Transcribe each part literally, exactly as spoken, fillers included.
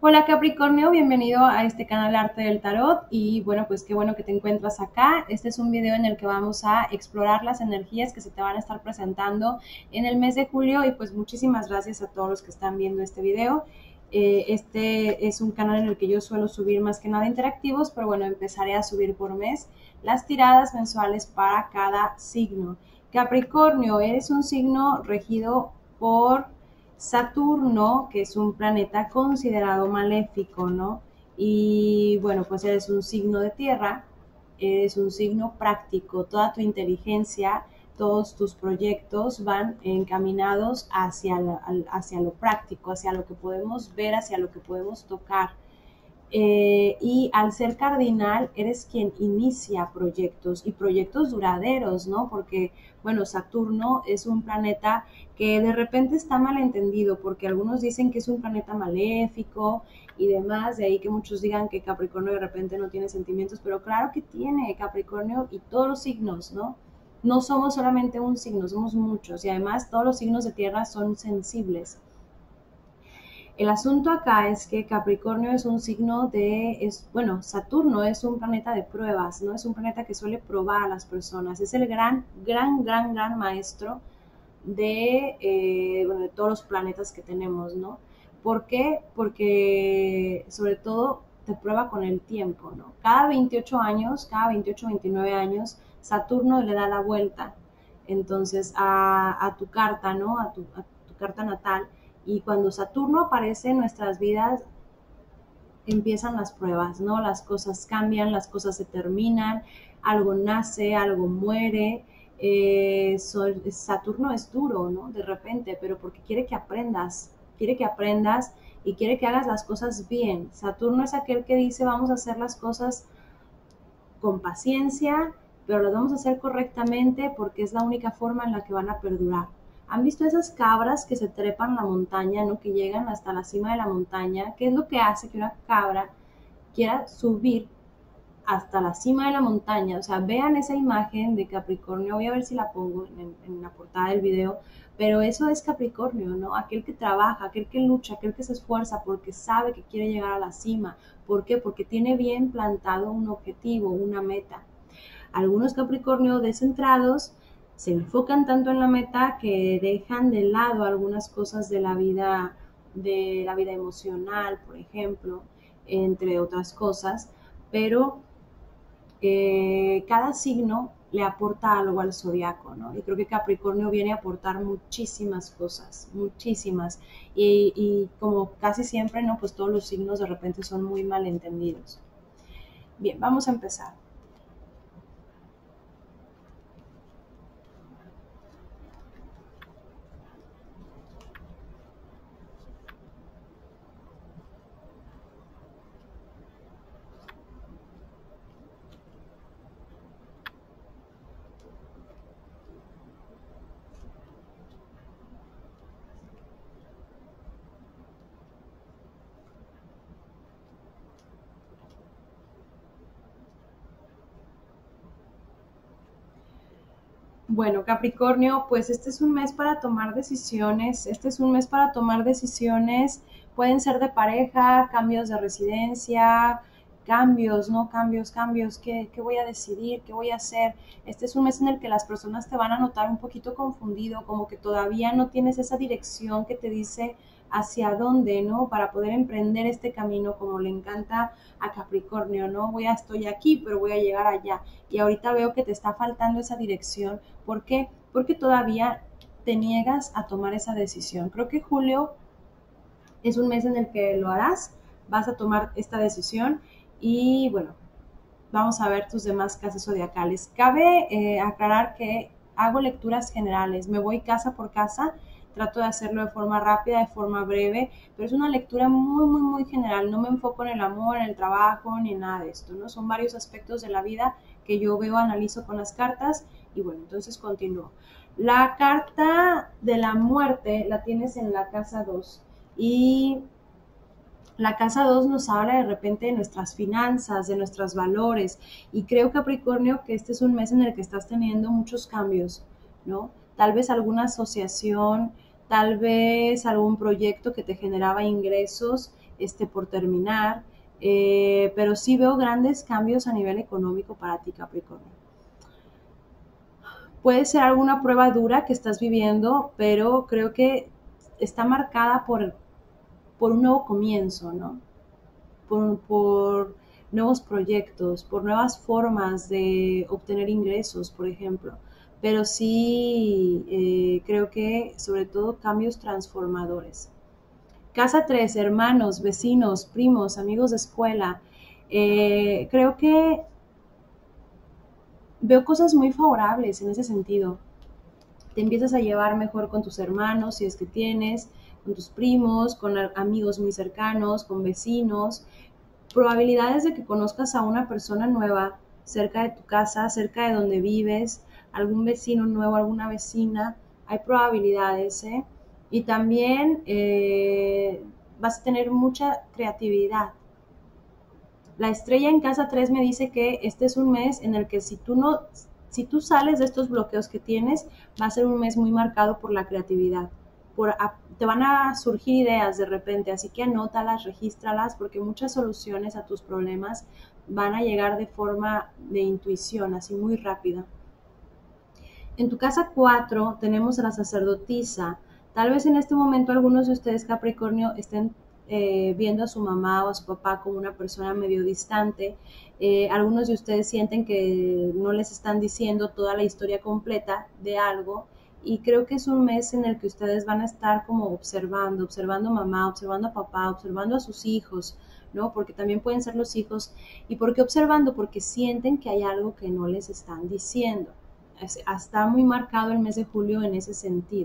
Hola Capricornio, bienvenido a este canal Arte del Tarot y bueno, pues qué bueno que te encuentras acá. Este es un video en el que vamos a explorar las energías que se te van a estar presentando en el mes de julio y pues muchísimas gracias a todos los que están viendo este video. Eh, este es un canal en el que yo suelo subir más que nada interactivos, pero bueno, empezaré a subir por mes las tiradas mensuales para cada signo. Capricornio, eres un signo regido por Saturno, que es un planeta considerado maléfico, ¿no? Y bueno, pues eres un signo de tierra, eres un signo práctico, toda tu inteligencia, todos tus proyectos van encaminados hacia, la, hacia lo práctico, hacia lo que podemos ver, hacia lo que podemos tocar. Eh, y al ser cardinal eres quien inicia proyectos y proyectos duraderos, ¿no? Porque, bueno, Saturno es un planeta que de repente está malentendido porque algunos dicen que es un planeta maléfico y demás, de ahí que muchos digan que Capricornio de repente no tiene sentimientos, pero claro que tiene Capricornio y todos los signos, ¿no? No somos solamente un signo, somos muchos y además todos los signos de tierra son sensibles. El asunto acá es que Capricornio es un signo de, es, bueno, Saturno es un planeta de pruebas, ¿no? Es un planeta que suele probar a las personas. Es el gran, gran, gran, gran maestro de, eh, bueno, de todos los planetas que tenemos, ¿no? ¿Por qué? Porque sobre todo te prueba con el tiempo, ¿no? Cada veintiocho años, cada veintiocho, veintinueve años, Saturno le da la vuelta. Entonces, a, a tu carta, ¿no? A tu, a tu carta natal. Y cuando Saturno aparece en nuestras vidas, empiezan las pruebas, ¿no? Las cosas cambian, las cosas se terminan, algo nace, algo muere. Eh, Sol, Saturno es duro, ¿no? De repente, pero porque quiere que aprendas, quiere que aprendas y quiere que hagas las cosas bien. Saturno es aquel que dice vamos a hacer las cosas con paciencia, pero las vamos a hacer correctamente porque es la única forma en la que van a perdurar. ¿Han visto esas cabras que se trepan la montaña, ¿no? Que llegan hasta la cima de la montaña? ¿Qué es lo que hace que una cabra quiera subir hasta la cima de la montaña? O sea, vean esa imagen de Capricornio, voy a ver si la pongo en, en la portada del video, pero eso es Capricornio, ¿no? Aquel que trabaja, aquel que lucha, aquel que se esfuerza porque sabe que quiere llegar a la cima. ¿Por qué? Porque tiene bien plantado un objetivo, una meta. Algunos Capricornio descentrados se enfocan tanto en la meta que dejan de lado algunas cosas de la vida, de la vida emocional, por ejemplo, entre otras cosas, pero eh, cada signo le aporta algo al zodiaco, ¿no? Y creo que Capricornio viene a aportar muchísimas cosas, muchísimas. Y, y como casi siempre, ¿no? Pues todos los signos de repente son muy malentendidos. Bien, vamos a empezar. Bueno, Capricornio, pues este es un mes para tomar decisiones, este es un mes para tomar decisiones, pueden ser de pareja, cambios de residencia, cambios, ¿no? Cambios, cambios, ¿qué, qué voy a decidir? ¿Qué voy a hacer? Este es un mes en el que las personas te van a notar un poquito confundido, como que todavía no tienes esa dirección que te dice hacia dónde, ¿no? Para poder emprender este camino como le encanta a Capricornio, ¿no? Voy a, estoy aquí, pero voy a llegar allá. Y ahorita veo que te está faltando esa dirección. ¿Por qué? Porque todavía te niegas a tomar esa decisión. Creo que julio es un mes en el que lo harás, vas a tomar esta decisión y bueno, vamos a ver tus demás casas zodiacales. Cabe eh, aclarar que hago lecturas generales, me voy casa por casa, trato de hacerlo de forma rápida, de forma breve, pero es una lectura muy, muy, muy general. No me enfoco en el amor, en el trabajo, ni en nada de esto, ¿no? Son varios aspectos de la vida que yo veo, analizo con las cartas y bueno, entonces continúo. La carta de la muerte la tienes en la casa dos y la casa dos nos habla de repente de nuestras finanzas, de nuestros valores y creo, Capricornio, que este es un mes en el que estás teniendo muchos cambios, ¿no? Tal vez alguna asociación, tal vez algún proyecto que te generaba ingresos este, por terminar, eh, pero sí veo grandes cambios a nivel económico para ti, Capricornio. Puede ser alguna prueba dura que estás viviendo, pero creo que está marcada por, por un nuevo comienzo, ¿no? Por, por nuevos proyectos, por nuevas formas de obtener ingresos, por ejemplo. Pero sí eh, creo que sobre todo cambios transformadores. Casa tres, hermanos, vecinos, primos, amigos de escuela. Eh, creo que veo cosas muy favorables en ese sentido. Te empiezas a llevar mejor con tus hermanos, si es que tienes, con tus primos, con amigos muy cercanos, con vecinos. Probabilidades de que conozcas a una persona nueva cerca de tu casa, cerca de donde vives, algún vecino nuevo, alguna vecina, hay probabilidades, ¿eh? Y también eh, vas a tener mucha creatividad. La estrella en casa tres me dice que este es un mes en el que si tú no, si tú sales de estos bloqueos que tienes, va a ser un mes muy marcado por la creatividad. Por, a, te van a surgir ideas de repente, así que anótalas, regístralas, porque muchas soluciones a tus problemas van a llegar de forma de intuición, así muy rápida. En tu casa cuatro tenemos a la sacerdotisa. Tal vez en este momento algunos de ustedes, Capricornio, estén eh, viendo a su mamá o a su papá como una persona medio distante. Eh, algunos de ustedes sienten que no les están diciendo toda la historia completa de algo. Y creo que es un mes en el que ustedes van a estar como observando, observando a mamá, observando a papá, observando a sus hijos, ¿no? Porque también pueden ser los hijos. ¿Y por qué observando? Porque sienten que hay algo que no les están diciendo. Está muy marcado el mes de julio en ese sentido.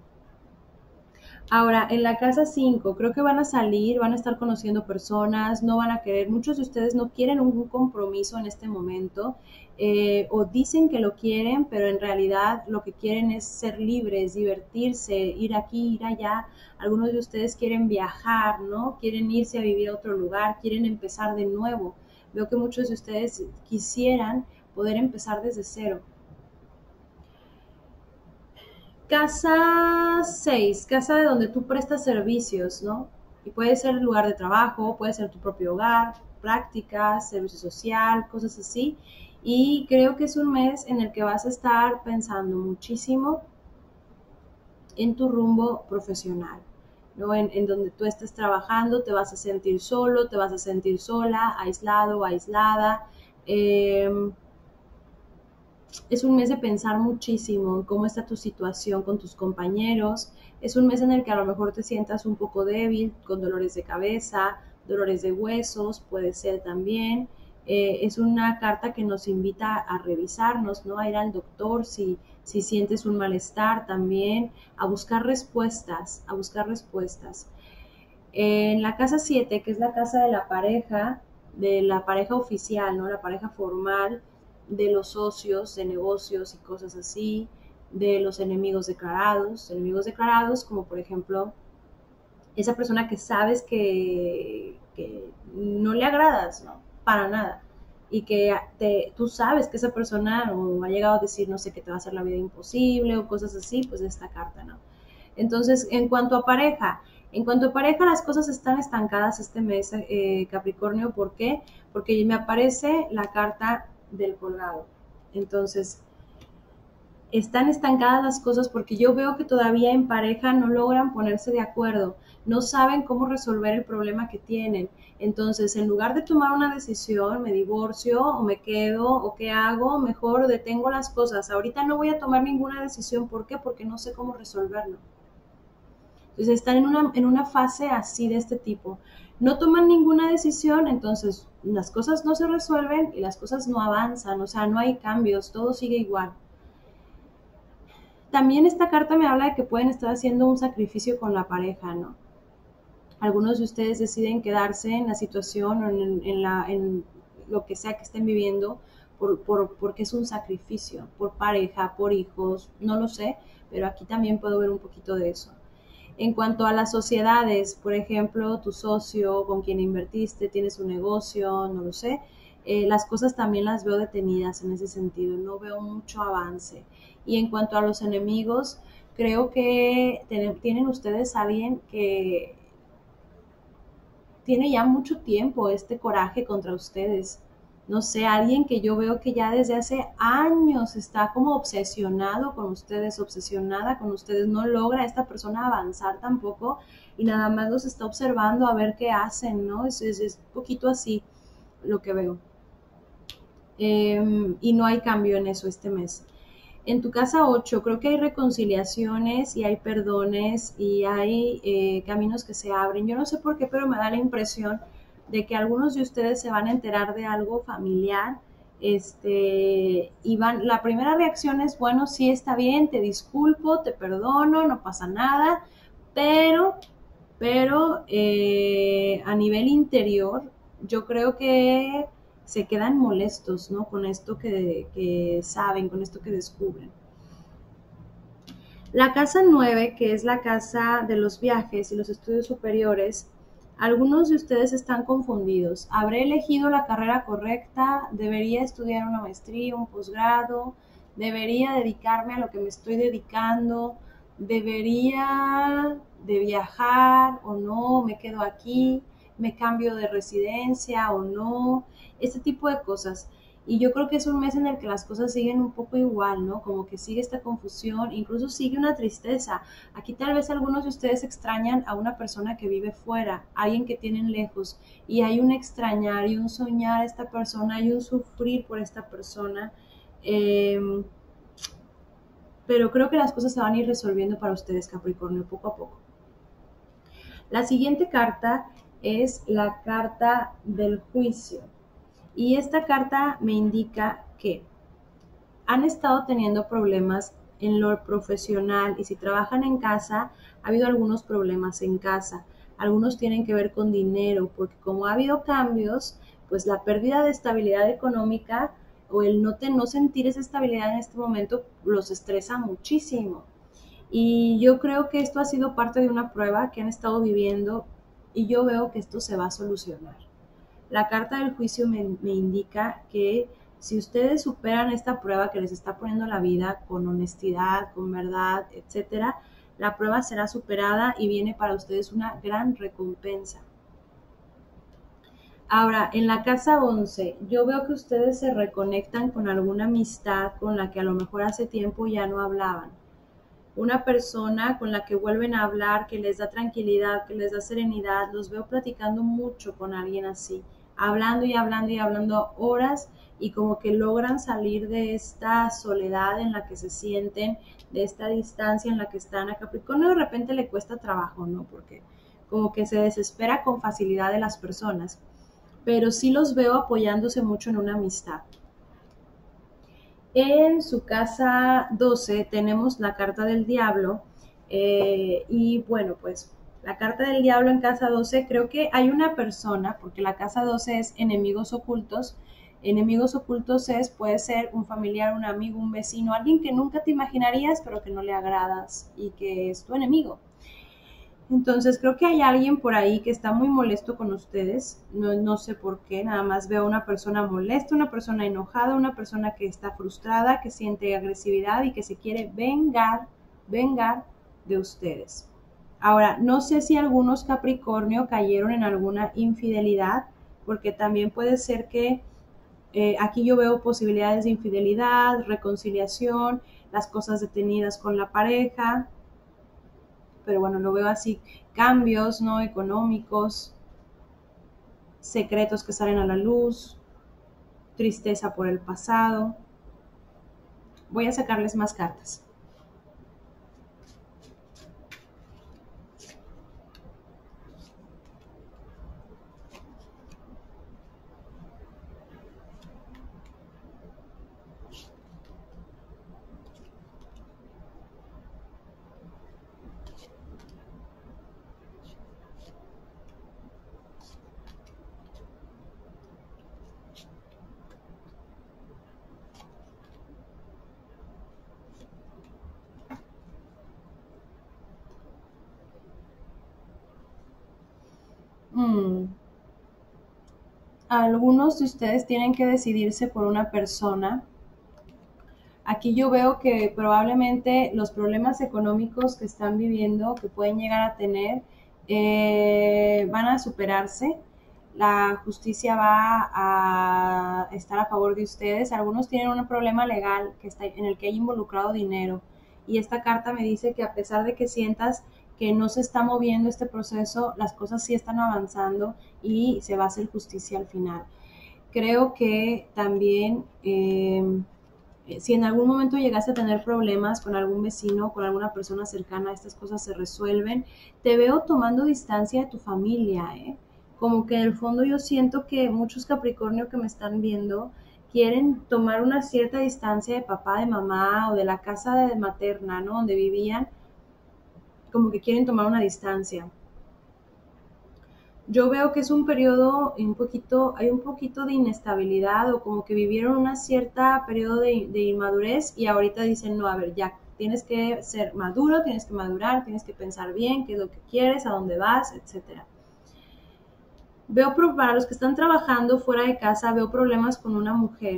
Ahora, en la casa cinco, creo que van a salir, van a estar conociendo personas, no van a querer, muchos de ustedes no quieren un compromiso en este momento, eh, o dicen que lo quieren, pero en realidad lo que quieren es ser libres, divertirse, ir aquí, ir allá. Algunos de ustedes quieren viajar, ¿no? Quieren irse a vivir a otro lugar, quieren empezar de nuevo. Veo que muchos de ustedes quisieran poder empezar desde cero. Casa seis, casa de donde tú prestas servicios, ¿no? Y puede ser lugar de trabajo, puede ser tu propio hogar, prácticas, servicio social, cosas así. Y creo que es un mes en el que vas a estar pensando muchísimo en tu rumbo profesional, ¿no? En, en donde tú estés trabajando, te vas a sentir solo, te vas a sentir sola, aislado o aislada. Eh, Es un mes de pensar muchísimo en cómo está tu situación con tus compañeros. Es un mes en el que a lo mejor te sientas un poco débil, con dolores de cabeza, dolores de huesos, puede ser también. Eh, es una carta que nos invita a revisarnos, ¿no? A ir al doctor si, si sientes un malestar también, a buscar respuestas, a buscar respuestas. En la casa siete, que es la casa de la pareja, de la pareja oficial, ¿no? La pareja formal, de los socios de negocios y cosas así, de los enemigos declarados, enemigos declarados como por ejemplo esa persona que sabes que, que no le agradas, ¿no? Para nada. Y que te, tú sabes que esa persona o ha llegado a decir, no sé, que te va a hacer la vida imposible o cosas así, pues esta carta, ¿no? Entonces, en cuanto a pareja, en cuanto a pareja, las cosas están estancadas este mes, eh, Capricornio. ¿Por qué? Porque me aparece la carta del colgado. Entonces, están estancadas las cosas porque yo veo que todavía en pareja no logran ponerse de acuerdo, no saben cómo resolver el problema que tienen. Entonces, en lugar de tomar una decisión, me divorcio o me quedo o qué hago, mejor detengo las cosas. Ahorita no voy a tomar ninguna decisión. ¿Por qué? Porque no sé cómo resolverlo. Entonces, están en una, en una fase así de este tipo. No toman ninguna decisión, entonces las cosas no se resuelven y las cosas no avanzan, o sea, no hay cambios, todo sigue igual. También esta carta me habla de que pueden estar haciendo un sacrificio con la pareja, ¿no? Algunos de ustedes deciden quedarse en la situación o en, en, la, en lo que sea que estén viviendo por, por, porque es un sacrificio, por pareja, por hijos, no lo sé, pero aquí también puedo ver un poquito de eso. En cuanto a las sociedades, por ejemplo, tu socio con quien invertiste, tienes un negocio, no lo sé, eh, las cosas también las veo detenidas en ese sentido, no veo mucho avance. Y en cuanto a los enemigos, creo que tienen ustedes a alguien que tiene ya mucho tiempo este coraje contra ustedes. No sé, alguien que yo veo que ya desde hace años está como obsesionado con ustedes, obsesionada con ustedes, no logra esta persona avanzar tampoco y nada más los está observando a ver qué hacen, ¿no? Es, es, es un poquito así lo que veo. Eh, y no hay cambio en eso este mes. En tu casa ocho creo que hay reconciliaciones y hay perdones y hay eh, caminos que se abren. Yo no sé por qué, pero me da la impresión de que algunos de ustedes se van a enterar de algo familiar. Este, y van, la primera reacción es, bueno, sí está bien, te disculpo, te perdono, no pasa nada, pero, pero eh, a nivel interior, yo creo que se quedan molestos, ¿no? Con esto que, que saben, con esto que descubren. La casa nueve, que es la casa de los viajes y los estudios superiores, algunos de ustedes están confundidos. ¿Habré elegido la carrera correcta? ¿Debería estudiar una maestría, un posgrado? ¿Debería dedicarme a lo que me estoy dedicando? ¿Debería de viajar o no? ¿Me quedo aquí? ¿Me cambio de residencia o no? Este tipo de cosas. Y yo creo que es un mes en el que las cosas siguen un poco igual, ¿no? Como que sigue esta confusión, incluso sigue una tristeza. Aquí tal vez algunos de ustedes extrañan a una persona que vive fuera, alguien que tienen lejos, y hay un extrañar y un soñar a esta persona y un sufrir por esta persona. Eh, pero creo que las cosas se van a ir resolviendo para ustedes, Capricornio, poco a poco. La siguiente carta es la carta del juicio. Y esta carta me indica que han estado teniendo problemas en lo profesional y si trabajan en casa, ha habido algunos problemas en casa. Algunos tienen que ver con dinero, porque como ha habido cambios, pues la pérdida de estabilidad económica o el no, te, no sentir esa estabilidad en este momento los estresa muchísimo. Y yo creo que esto ha sido parte de una prueba que han estado viviendo y yo veo que esto se va a solucionar. La carta del juicio me, me indica que si ustedes superan esta prueba que les está poniendo la vida con honestidad, con verdad, etcétera, la prueba será superada y viene para ustedes una gran recompensa. Ahora, en la casa once, yo veo que ustedes se reconectan con alguna amistad con la que a lo mejor hace tiempo ya no hablaban. Una persona con la que vuelven a hablar, que les da tranquilidad, que les da serenidad. Los veo platicando mucho con alguien así, hablando y hablando y hablando horas y como que logran salir de esta soledad en la que se sienten, de esta distancia en la que están. A Capricornio de repente le cuesta trabajo, ¿no? Porque como que se desespera con facilidad de las personas, pero sí los veo apoyándose mucho en una amistad. En su casa doce tenemos la carta del diablo eh, y bueno, pues la carta del diablo en casa doce, creo que hay una persona, porque la casa doce es enemigos ocultos. Enemigos ocultos es, puede ser un familiar, un amigo, un vecino, alguien que nunca te imaginarías, pero que no le agradas y que es tu enemigo. Entonces creo que hay alguien por ahí que está muy molesto con ustedes, no, no sé por qué, nada más veo una persona molesta, una persona enojada, una persona que está frustrada, que siente agresividad y que se quiere vengar, vengar de ustedes. Ahora, no sé si algunos Capricornio cayeron en alguna infidelidad, porque también puede ser que eh, aquí yo veo posibilidades de infidelidad, reconciliación, las cosas detenidas con la pareja, pero bueno, lo veo así, cambios no económicos, secretos que salen a la luz, tristeza por el pasado. Voy a sacarles más cartas. Hmm. Algunos de ustedes tienen que decidirse por una persona Aquí yo veo que probablemente los problemas económicos que están viviendo, que pueden llegar a tener, eh, van a superarse. La justicia va a estar a favor de ustedes. Algunos tienen un problema legal que está, en el que hay involucrado dinero. Y esta carta me dice que a pesar de que sientas que no se está moviendo este proceso, las cosas sí están avanzando y se va a hacer justicia al final. Creo que también... Eh, si en algún momento llegaste a tener problemas con algún vecino, con alguna persona cercana, estas cosas se resuelven. Te veo tomando distancia de tu familia, ¿eh? Como que en el fondo yo siento que muchos Capricornio que me están viendo quieren tomar una cierta distancia de papá, de mamá o de la casa de materna, ¿no? Donde vivían, como que quieren tomar una distancia. Yo veo que es un periodo un poquito, hay un poquito de inestabilidad o como que vivieron una cierta periodo de, de inmadurez y ahorita dicen, no, a ver, ya tienes que ser maduro, tienes que madurar, tienes que pensar bien qué es lo que quieres, a dónde vas, etcétera. Veo, para los que están trabajando fuera de casa, veo problemas con una mujer.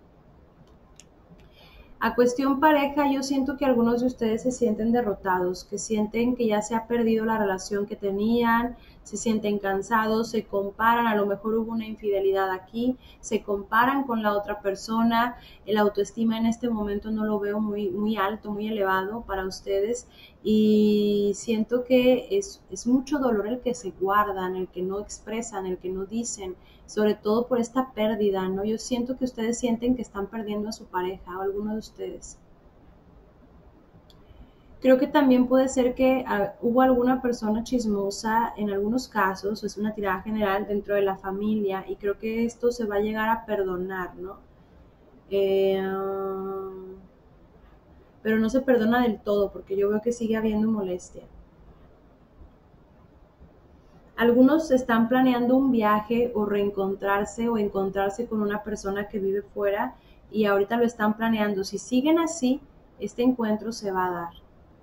A cuestión pareja, yo siento que algunos de ustedes se sienten derrotados, que sienten que ya se ha perdido la relación que tenían, se sienten cansados, se comparan, a lo mejor hubo una infidelidad aquí, se comparan con la otra persona, el autoestima en este momento no lo veo muy, muy alto, muy elevado para ustedes y siento que es, es mucho dolor el que se guardan, el que no expresan, el que no dicen, sobre todo por esta pérdida, ¿no? Yo siento que ustedes sienten que están perdiendo a su pareja o a alguno de ustedes. Creo que también puede ser que uh, hubo alguna persona chismosa en algunos casos, es una tirada general dentro de la familia y creo que esto se va a llegar a perdonar, ¿no? Eh, um, pero no se perdona del todo porque yo veo que sigue habiendo molestia. Algunos están planeando un viaje o reencontrarse o encontrarse con una persona que vive fuera y ahorita lo están planeando. Si siguen así, este encuentro se va a dar.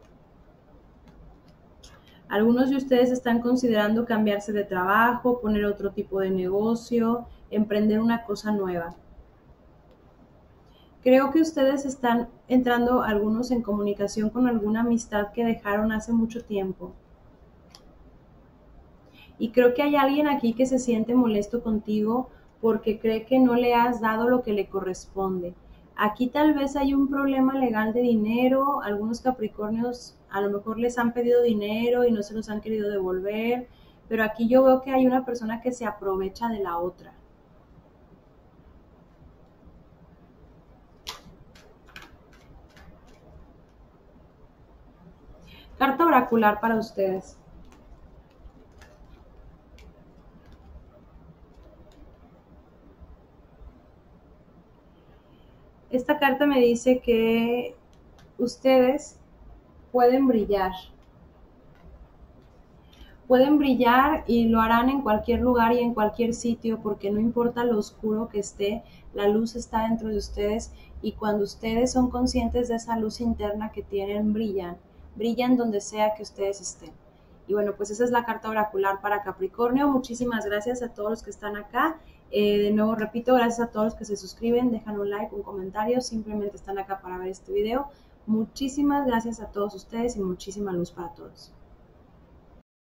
Algunos de ustedes están considerando cambiarse de trabajo, poner otro tipo de negocio, emprender una cosa nueva. Creo que ustedes están entrando algunos en comunicación con alguna amistad que dejaron hace mucho tiempo. Y creo que hay alguien aquí que se siente molesto contigo porque cree que no le has dado lo que le corresponde. Aquí tal vez hay un problema legal de dinero, algunos Capricornios a lo mejor les han pedido dinero y no se los han querido devolver, pero aquí yo veo que hay una persona que se aprovecha de la otra. Carta oracular para ustedes. Esta carta me dice que ustedes pueden brillar. Pueden brillar y lo harán en cualquier lugar y en cualquier sitio porque no importa lo oscuro que esté, la luz está dentro de ustedes y cuando ustedes son conscientes de esa luz interna que tienen, brillan. Brillan donde sea que ustedes estén. Y bueno, pues esa es la carta oracular para Capricornio. Muchísimas gracias a todos los que están acá. Eh, de nuevo repito, gracias a todos los que se suscriben, dejan un like, un comentario, simplemente están acá para ver este video. Muchísimas gracias a todos ustedes y muchísima luz para todos.